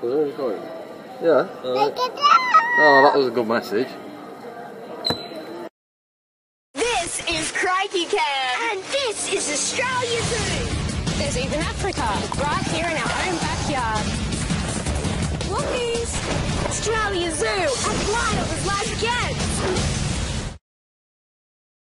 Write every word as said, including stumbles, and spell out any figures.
Yeah. Right. Oh, that was a good message. This is Crikey Cam, and this is Australia Zoo. There's even Africa, right here in our own backyard. Lookies! Australia Zoo, as wild as life gets.